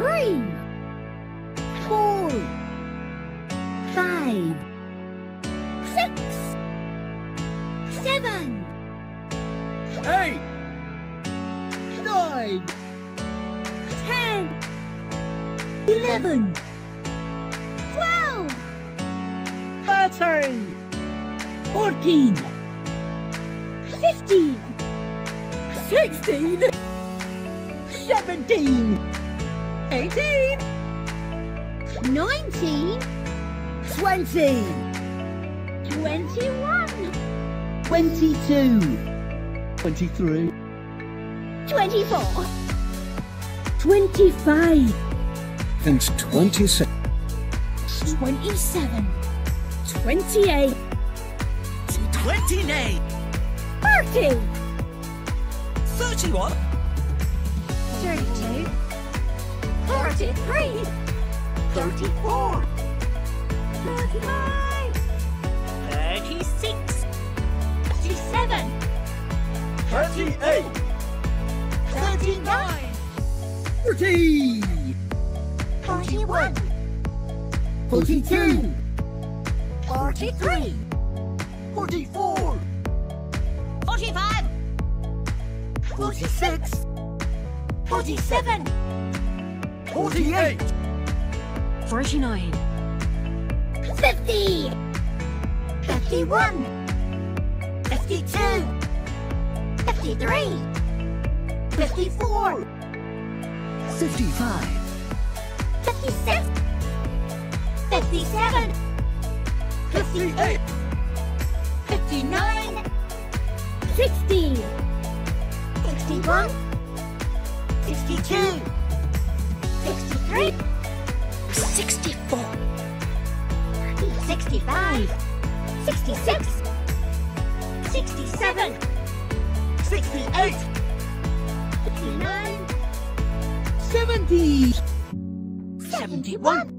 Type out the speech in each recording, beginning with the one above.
3, 4, 5, 6, 7, 8, 9, 10, 11, 12, 13, 14, 15, 16, 17, 18, 19, 20, 21, 22, 23, 24, 25, and 26, 27, 28, 29, 30, 31, 32, 33, 34, 35, 36, 37, 38, 39, 40, 41, 42, 43, 44, 45, 46, 47, 48, 49, 50, 51, 52, 53, 54, 55, 56, 57, 58, 59, 60, 61, 62, 63, 64, 65, 66, 67, 68, 69, 70, 71,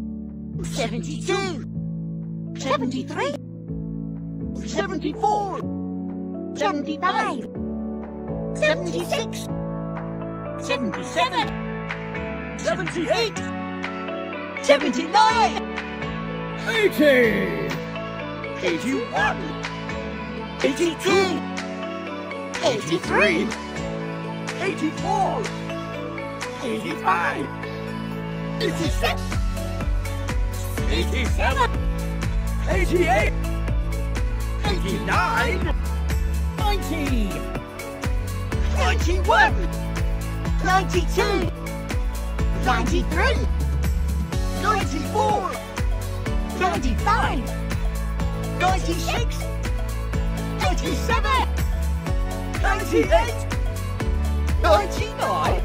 72, 73, 74, 75, 76, 77, 78, 79, 80, 81, 82, 83, 84, 85, 86, 87, 88, 89, 90, 91, 92, 93, 94, 95, 96, 97, 98, 99,